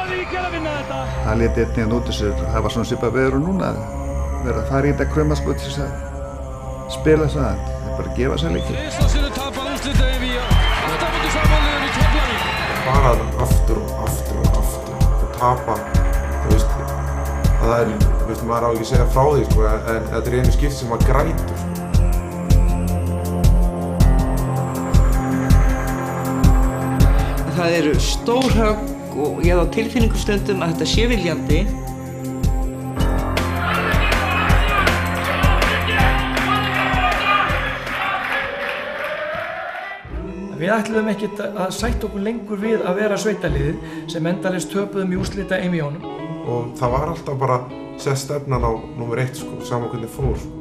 Það lét einnig að nóti sér, það var svona svipað veður og núna, verða að fara í þetta krömmaspöld til þess að spila það, það er bara að gefa sér leikir. Bara aftur og tapa, þú veist, það er, þú veist, maður á ekki að segja frá því, sko, en þetta er einu skipt sem maður grætur. Það eru stór högg og ég hef á tilfinningu stundum að þetta sé viljandi. Við ætluðum ekkert að sætta okkur lengur við að vera sveitaliðið sem endalaust töpuðum í úrslita EM-jónum. Og það var alltaf bara sett stefnan á númer 1, sko, saman hvernig fór.